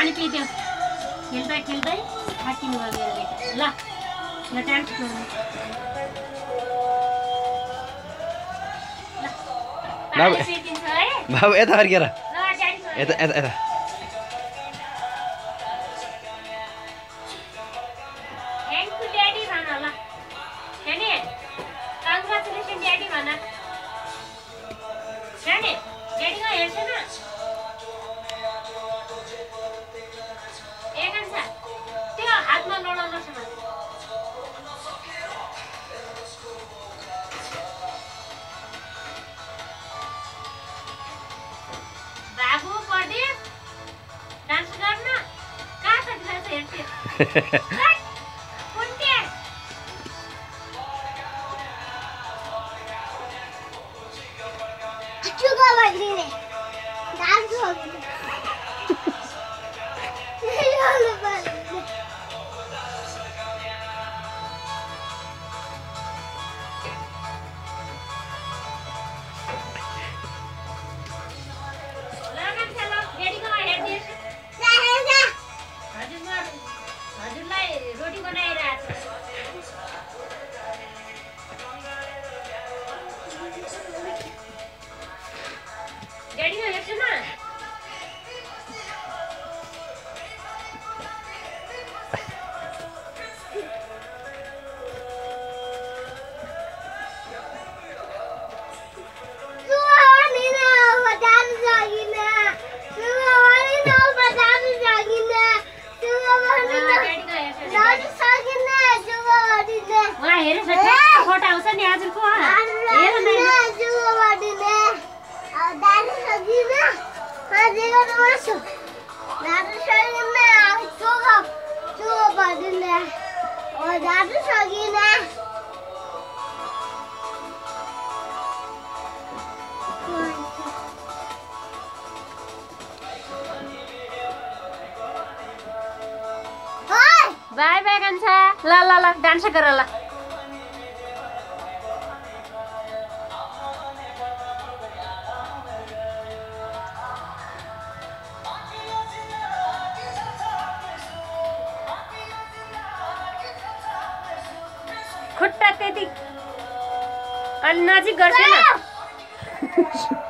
पानी पिइदेऊ खेल्दै खेल्दै थाकिनु भयो मेरो बेटा ल ल डान्स गर्नु बाबु बाबु यता फर्केर ल ड्याडी यता यता यता थ्याङ्क यू ड्याडी भन ल ड्याडी कङ्ग्रेचुलेसन ड्याडी भन ड्याडी ड्याडीको हेर्छ न एकांशा त्यो हातमा लडाउनुहोस् न बाबु प्रदीप डान्स गर्न कहाँ छ डान्स हेर्छु कुन्टे चुका बग्रिने डान्स गर्नु हजुरलाई रोटी बनाइरहेको छु ड्याडीमा हेर्छु न फोटो आउँछ नि हजुरको हेर न बाई बाई कान्छा ल ल ल डान्स गर ल खुट्टा त्यति अलि नजिक गर्छ न